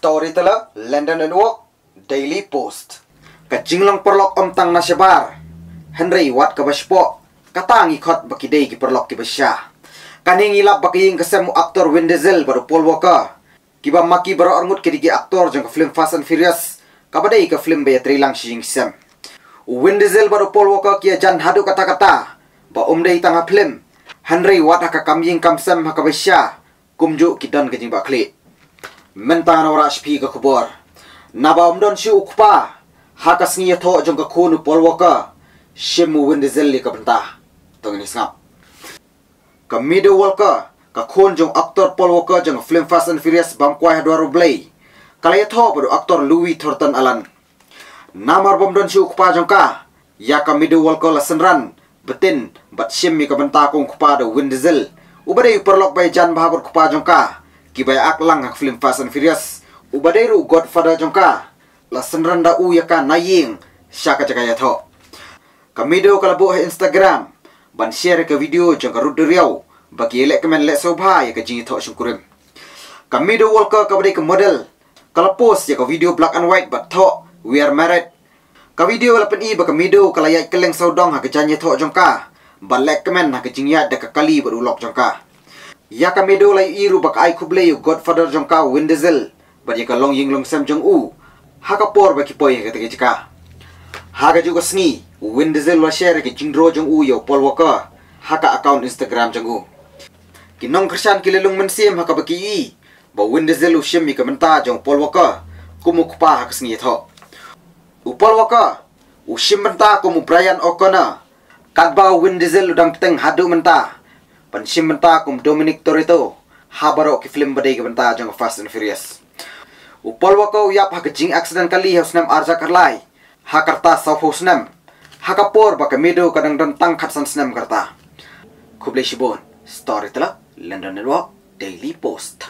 Storyteller, London and Walk, Daily Post. Kajinglang perlok tang na sebar. Henry wat ka baspo. Katang ikot bakidei ki perlok ki basya. Kaning ilap bakiying kasemu aktor Vin Diesel baru Paul Walker. Kiba maki baru arngut kedigi aktor jang ke film Fast and Furious. Kabadai ke film baya trilang sing sem. Vin Diesel baru Paul Walker kia jan hadu kata-kata. Ba umdei tangah film. Henry wat haka kamying kamsem haka basya. Kumju kidan kejing bakli. Mentang ora spi ke kubur. Naba umdon si ukpa. Haka iathoh jong ke khun Paul Walker. Shim Vin Diesel li ke bynta. Tong ini sengap. Ke middle Walker. Ke khun jong aktor Paul Walker jong film Fast and Furious bangkwai hadwaru blay. Kala iathoh pada aktor Louis Thornton Alan. Namar bomdon si ukpa jong ka. Ya ke middle Walker la senran. Betin bat shim mi ke bynta kong kupa da Vin Diesel. Ubadai perlok bay jan bahabur kupa jong ka. Kibay aklang hak film Fast and Furious. Ubadai ru Godfather jong ka. La senran da u yaka naying. Syaka caka iathoh. Kamido kalabu ha Instagram. Ban share ke video jong ka rudu riau. Bagi elek kemen lek sobha ya ke jing iathoh syung kurim. Kamido Walker kabadai ke model. Kala post ya ke video black and white bat thoh. We are married. Ka video lapen i ba kamido kala yai keleng saudong ha ke jan iathoh jong ka. Ban lek kemen ha ke jing yat da ke kali berulok jong ka. Ya kamido lai iru bak ai kublei Godfather jong ka Vin Diesel. Ban ya ka long ying long sem jong u. Haka por baki poy ke tege jika. Haka juga sngi Vin Diesel la share ke jingdro jong u yo Paul Walker. Haka account Instagram jong u. Kinong kersan kilelung mensim haka baki i. Ba Vin Diesel u shim mi ke bynta jong Paul Walker. Kumu kupa haka sngi iathoh. U Paul Walker u shim bynta kumu Brian O'Connor. Kadba Vin Diesel udang teng hadu bynta. Pan shim bynta kum Dominic Toretto. Habaro ki film badai ke bynta jong Fast and Furious. U Paul Walker yap haka jing accident kali hausnam arja karlai. Hakarta sauf hausnam. Haka por baka mido kadang don tang khatsan snam karta. Kublai shibon. Storyteller, London and Walk, Daily Post.